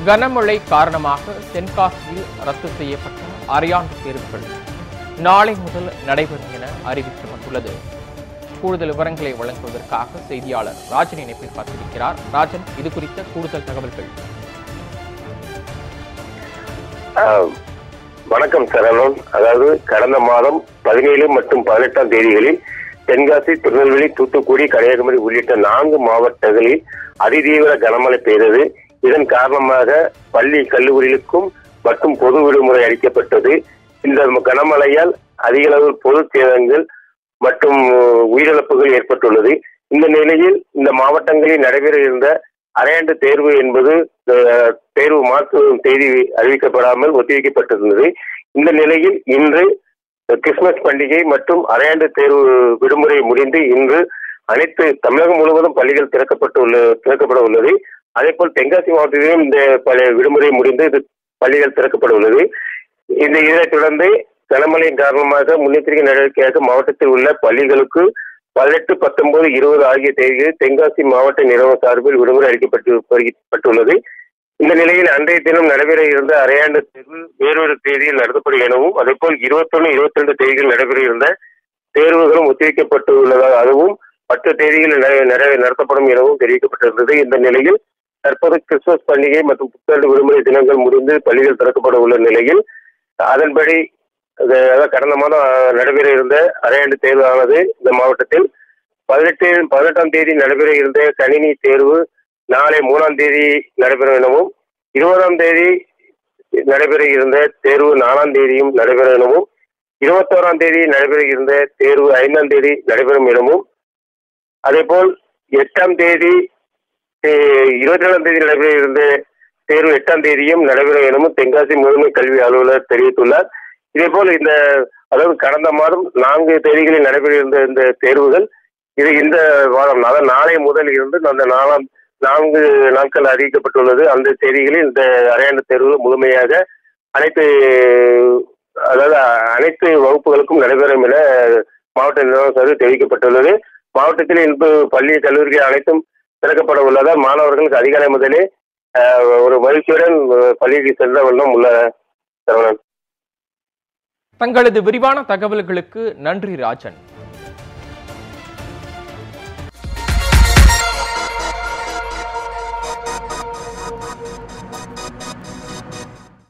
கனமழை காரணமாக தென்காசியில் ரத்து செய்யப்பட்ட அரையாண்டு தேர்வுகள் நாளை முதல் நடைபெறும் என அறிவிக்கப்பட்டுள்ளது. கூடுதல் விவரங்களை வழங்குவதற்காக செய்தியாளர் ராஜன் இணைப்பில் காத்திருக்கிறார். ராஜன், இது குறித்த கூடுதல் தகவல்கள். வணக்கம் சரவணன். அதாவது கடந்த மாதம் 17 மற்றும் 18ஆம் தேதிகளில் தென்காசி, திருநெல்வேலி, தூத்துக்குடி, கன்னியாகுமரி உள்ளிட்ட 4 மாவட்டங்களில் அதிதீவிர கனமழை பெய்தது. இதன் காரணமாக பள்ளி கல்லூரிகளுக்கும் மற்றும் பொது விடுமுறை அளிக்கப்பட்டது. இந்த கனமழையால் அதிக அளவில் பொது சேதங்கள் மற்றும் உயிரிழப்புகள் ஏற்பட்டுள்ளது. இந்த நிலையில் இந்த மாவட்டங்களில் நடைபெற இருந்த அரையாண்டு தேர்வு என்பது தேர்வு மாற்றும் தேதி அறிவிக்கப்படாமல் ஒத்திவைக்கப்பட்டிருந்தது. இந்த நிலையில் இன்று கிறிஸ்துமஸ் பண்டிகை மற்றும் அரையாண்டு தேர்வு விடுமுறை முடிந்து இன்று அனைத்து தமிழகம் முழுவதும் பள்ளிகள் திறக்கப்பட உள்ளது. அதேபோல் தென்காசி மாவட்டத்திலும் இந்த விடுமுறை முடிந்து இது பள்ளிகள் திறக்கப்பட உள்ளது. இதனைத் தொடர்ந்து கனமழையின் காரணமாக முன்னெச்சரிக்கை நடவடிக்கையாக மாவட்டத்தில் உள்ள பள்ளிகளுக்கு 18, 19, 20 ஆகிய தேதிகளில் தென்காசி மாவட்ட நிறுவனம் சார்பில் விடுமுறை அளிக்கப்பட்டுள்ளது. இந்த நிலையில் அன்றைய தினம் நடைபெற இருந்த அரையாண்டு தேர்வு வேறொரு தேதியில் நடத்தப்படும் எனவும், அதேபோல் 21, 22 தேதியில் நடைபெற இருந்த தேர்வுகளும் ஒத்திவைக்கப்பட்டுள்ளதாக அதுவும் மற்ற தேதிகளில் நடத்தப்படும் எனவும் தெரிவிக்கப்பட்டிருந்தது. இந்த நிலையில் தற்போது கிறிஸ்துமஸ் பண்டிகை மற்றும் புத்தாண்டு விடுமுறை தினங்கள் முடிந்து பள்ளிகள் திறக்கப்பட உள்ள நிலையில் அதன்படி கடந்த மாதம் நடைபெற இருந்த அரையாண்டு தேர்வானது இந்த மாவட்டத்தில் 18ஆம் தேதி நடைபெற இருந்த கணினி தேர்வு நாளை 3ஆம் தேதி நடைபெறும் எனவும், 20ஆம் தேதி நடைபெற இருந்த தேர்வு 4ஆம் தேதியும் நடைபெறும் எனவும், 21ஆம் தேதி நடைபெற இருந்த தேர்வு 5ஆம் தேதி நடைபெறும் எனவும், அதேபோல் 8ஆம் தேதி 27ஆம் தேதி நடைபெற இருந்த தேர்வு 8ஆம் தேதியும் நடைபெறும் எனவும் தென்காசி முதன்மை கல்வி அலுவலர் தெரிவித்துள்ளார். இதேபோல் அதாவது கடந்த மாதம் 4 தேதிகளில் நடைபெற இருந்த இந்த தேர்வுகள் இந்த வாரம், அதாவது நாளை முதல் இருந்து அந்த 4 நாட்கள் அறிவிக்கப்பட்டுள்ளது. அந்த தேதிகளில் இந்த அரையாண்டு தேர்வு முழுமையாக அனைத்து வகுப்புகளுக்கும் நடைபெறும் என மாவட்ட நிர்வாகம் சார்பில் தெரிவிக்கப்பட்டுள்ளது. மாவட்டத்தில் இன்று பள்ளி கல்லூரிகள் அனைத்தும் திறக்கப்பட உள்ளதால் மாணவர்களுக்கு அதிகாலை முதலே ஒரு மகிழ்ச்சியுடன் பள்ளிக்கு சென்ற வண்ணம் உள்ள சரவணன். தங்களது விரிவான தகவல்களுக்கு நன்றி ராஜன்.